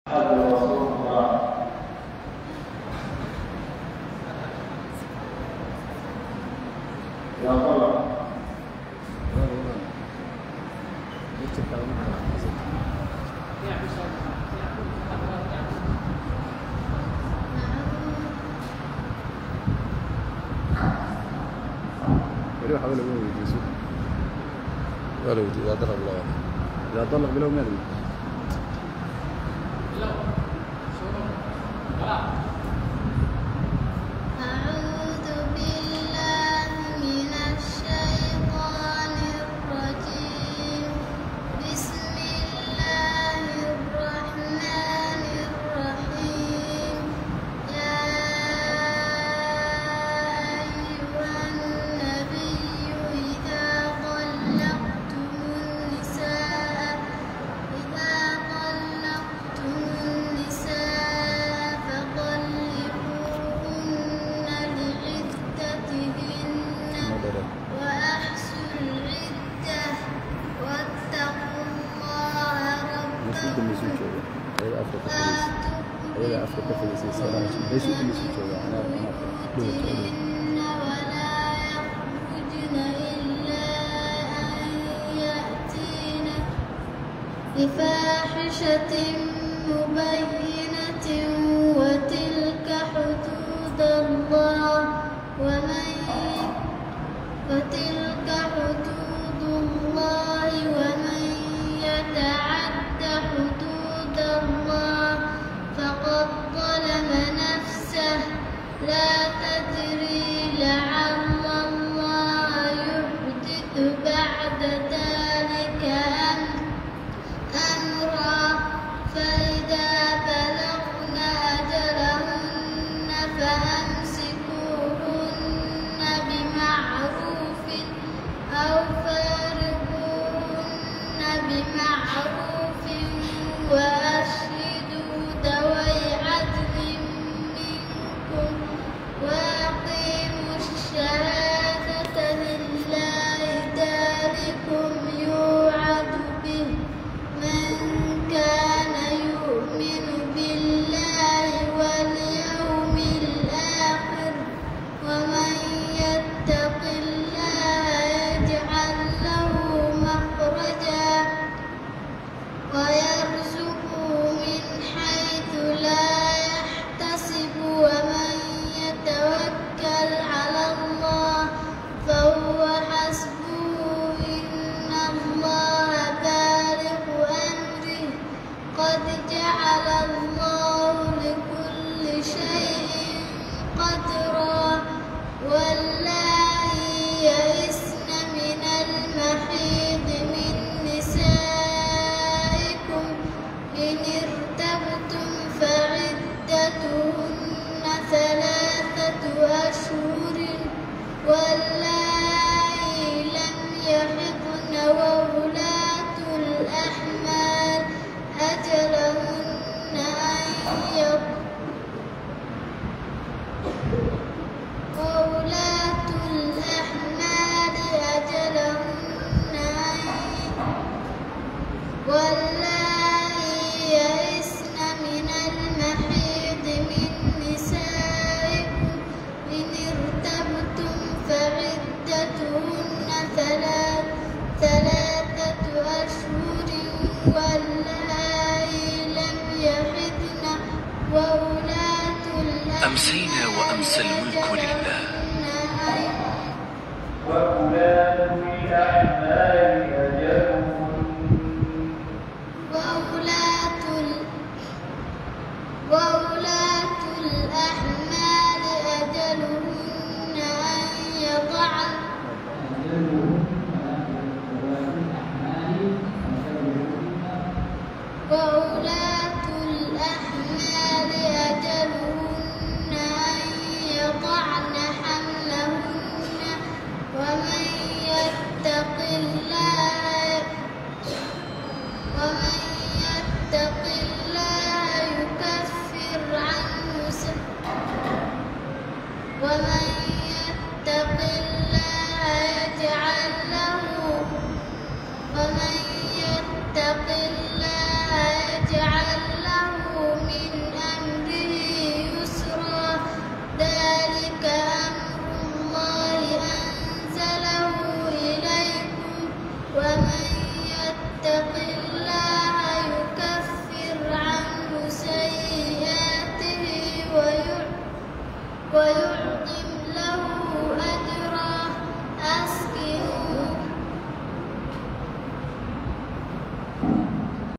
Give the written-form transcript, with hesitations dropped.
رسول الله. يا طلع بيحاول يقول يجلسوا قالوا إذا ضرب الله إذا ضلق بلو مالي بفاحشة مبينة وتلك حدود الله ومن يتعد حدود الله فقد ظلم نفسه لا تدري لعل الله يحدث بعد ذلك أمرا فإذا بلغن أجلهن فأمسكوهن بمعروف أو فارقوهن بمعروف وأشهدوا ذوي عدل منكم وأقيموا الشهادة لله ذلكم يوعظ به من كان يؤمن بالله واليوم الآخر ومن يتق الله يجعل له مخرجا ويرزقه من حيث لا يحتسب ومن يتوكل على الله فهو حسبه إن الله بالغ أمره قد جعل الله لكل شيء قدرا واللائي يئسن من المحيض من نسائكم إن ارتبتم فعدتهن 3 أشهر واللائي لم يحضن وولاة الأحمال أجلهن واللائي يئسن من المحيض من نسائكم إن ارتبتم فعدتهن 3 أشهر واللائي لم يحضن وولاة الأحمال أمسينا وأمسى الملك لله وأولاة الأحمال